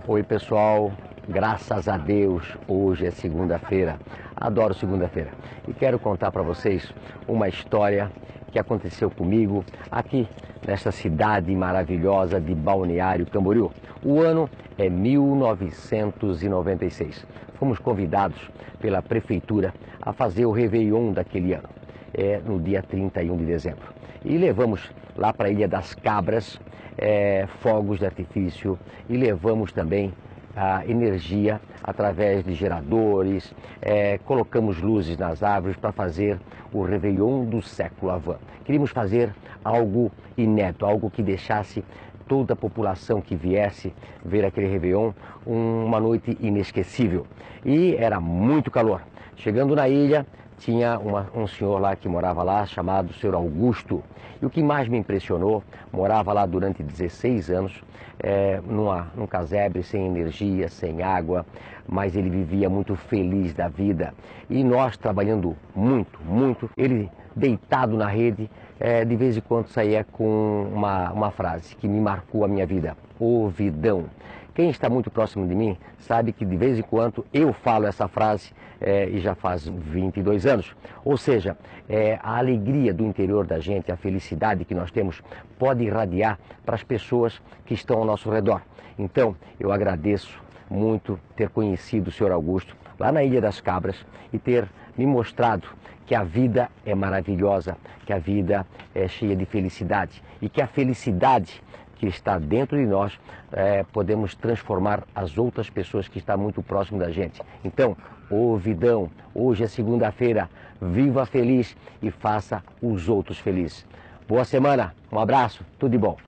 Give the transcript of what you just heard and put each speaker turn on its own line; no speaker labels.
Oi pessoal, graças a Deus, hoje é segunda-feira, adoro segunda-feira e quero contar para vocês uma história que aconteceu comigo aqui nesta cidade maravilhosa de Balneário Camboriú. O ano é 1996. Fomos convidados pela prefeitura a fazer o Réveillon daquele ano, no dia 31 de dezembro. E levamos lá para a Ilha das Cabras fogos de artifício e levamos também a energia através de geradores, colocamos luzes nas árvores para fazer o Réveillon do século Avant. Queríamos fazer algo inédito, algo que deixasse toda a população que viesse ver aquele Réveillon uma noite inesquecível. E era muito calor. Chegando na ilha, tinha um senhor lá que morava lá, chamado Sr. Augusto. E o que mais me impressionou, morava lá durante 16 anos, num casebre, sem energia, sem água, mas ele vivia muito feliz da vida. E nós trabalhando muito, muito, ele deitado na rede, de vez em quando saía com uma frase que me marcou a minha vida: ouvidão. Quem está muito próximo de mim sabe que de vez em quando eu falo essa frase e já faz 22 anos. Ou seja, a alegria do interior da gente, a felicidade que nós temos pode irradiar para as pessoas que estão ao nosso redor. Então, eu agradeço muito ter conhecido o Sr. Augusto lá na Ilha das Cabras e ter me mostrado que a vida é maravilhosa, que a vida é cheia de felicidade e que a felicidade que está dentro de nós, podemos transformar as outras pessoas que estão muito próximo da gente. Então, ouvidão, hoje é segunda-feira, viva feliz e faça os outros felizes. Boa semana, um abraço, tudo de bom.